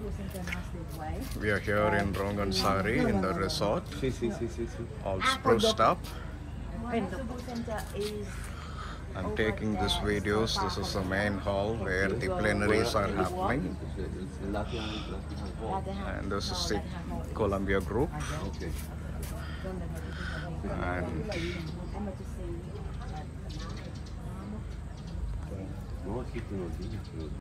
We are here in Rungan, Sari in the resort. All spruced up. I'm taking these videos. This is the main hall where the plenaries are happening. And this is the Columbia group. And